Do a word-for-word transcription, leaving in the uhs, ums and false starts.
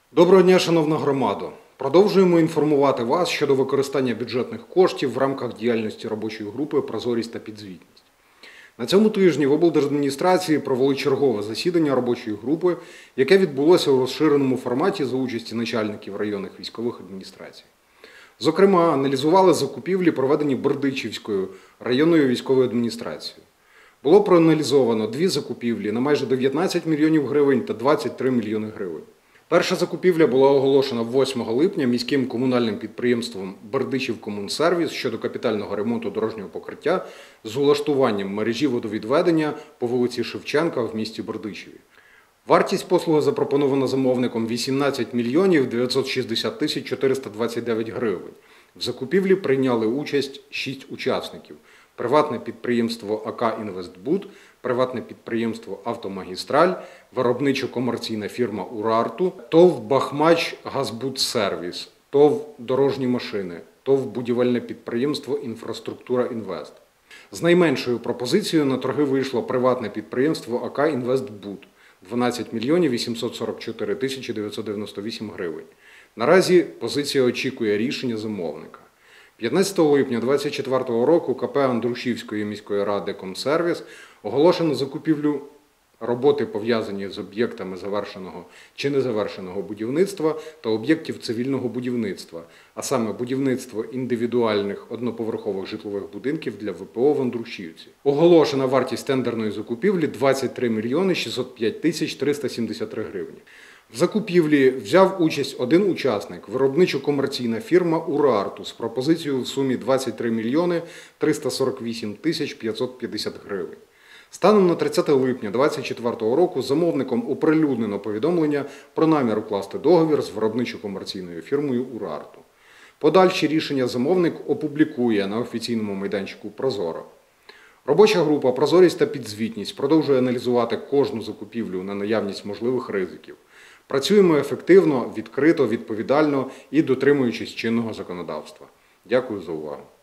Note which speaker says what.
Speaker 1: Доброго дня, шановна громадо! Продовжуємо інформувати вас щодо використання бюджетних коштів в рамках діяльності робочої групи «Прозорість та підзвітність». На цьому тижні в облдержадміністрації провели чергове засідання робочої групи, яке відбулося у розширеному форматі за участі начальників районних військових адміністрацій. Зокрема, аналізували закупівлі, проведені Бердичівською районною військовою адміністрацією. Було проаналізовано дві закупівлі на майже дев'ятнадцять мільйонів гривень та двадцять три мільйони гривень. Перша закупівля була оголошена восьмого липня міським комунальним підприємством «Бердичівкомунсервіс» щодо капітального ремонту дорожнього покриття з улаштуванням мережі водовідведення по вулиці Шевченка в місті Бердичеві. Вартість послуги запропонована замовником вісімнадцять мільйонів дев'ятсот шістдесят тисяч чотириста двадцять дев'ять гривень. В закупівлі прийняли участь шість учасників – приватне підприємство «А К Інвестбуд», приватне підприємство «Автомагістраль», виробничо-комерційна фірма «Урарту», ТОВ «Бахмач Газбудсервіс», ТОВ «Дорожні машини», ТОВ «Будівельне підприємство Інфраструктура Інвест». З найменшою пропозицією на торги вийшло приватне підприємство «А К Інвестбуд» – дванадцять мільйонів вісімсот сорок чотири тисячі дев'ятсот дев'яносто вісім гривень. Наразі позиція очікує рішення замовника. п'ятнадцятого липня дві тисячі двадцять четвертого року КП Андрушівської міської ради «Комсервіс» оголошено закупівлю роботи, пов'язані з об'єктами завершеного чи незавершеного будівництва та об'єктів цивільного будівництва, а саме будівництво індивідуальних одноповерхових житлових будинків для В П О в Андрушівці. Оголошена вартість тендерної закупівлі – двадцять три мільйони шістсот п'ять тисяч триста сімдесят три гривні. В закупівлі взяв участь один учасник – виробничо-комерційна фірма «Урарту» з пропозицією в сумі двадцять три мільйони триста сорок вісім тисяч п'ятсот п'ятдесят гривень. Станом на тридцяте липня дві тисячі двадцять четвертого року замовником оприлюднено повідомлення про намір укласти договір з виробничо-комерційною фірмою «Урарту». Подальші рішення замовник опублікує на офіційному майданчику «Прозоро». Робоча група «Прозорість та підзвітність» продовжує аналізувати кожну закупівлю на наявність можливих ризиків. Працюємо ефективно, відкрито, відповідально і дотримуючись чинного законодавства. Дякую за увагу.